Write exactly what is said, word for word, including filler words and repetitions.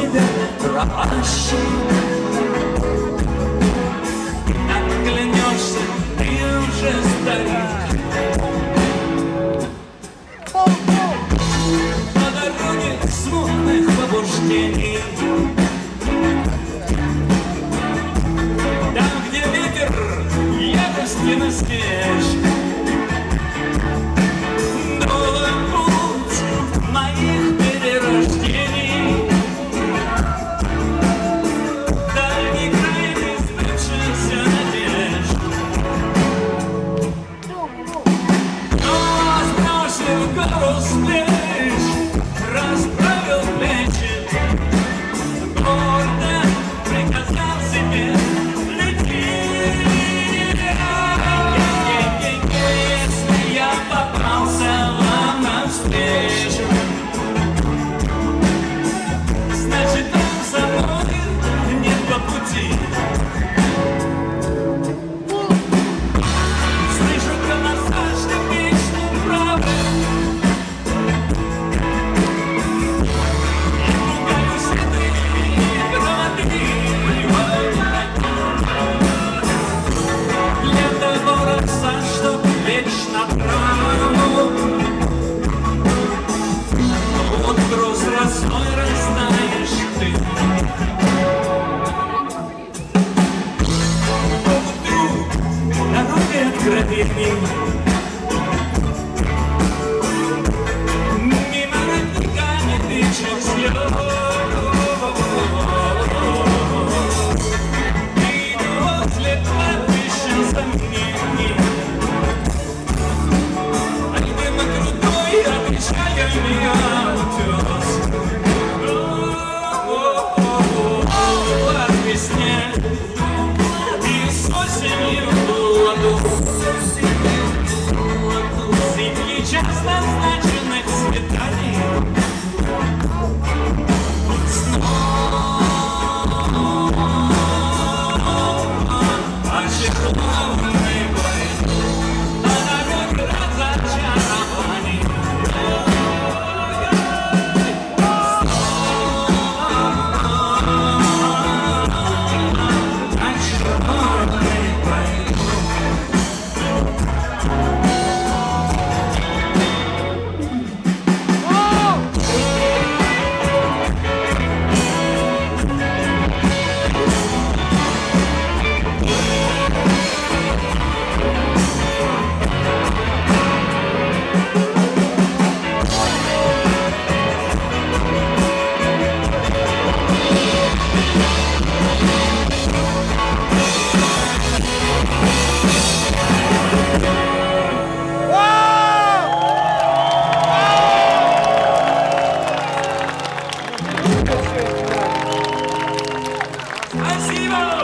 тебя пропащий. Оглянешься, ты уже старик. На дороге смутных побуждений, там, где ветер ярости насмешек, новый путь моих перерождений, дальний край несбывшихся надежд. Но сбросив гору с плеч, расправил плечи, гордо приказал себе лети. Если я попался вам навстречу, значит, нам со мной нет по пути. Слышу колоссальную песню правды, и пугаюсь этой правды. Для того раца, чтоб вечно правду, вот груз росой растаешь ты. Поутру дороги откровений, мимо родника медвежьих слез, и возле кладбища сомнений, альбома крутой отвечая меня утес. От весне и с осенью в ладу, среди час назначенных свиданий, очарованный бой, на дороге разочарований. Спасибо!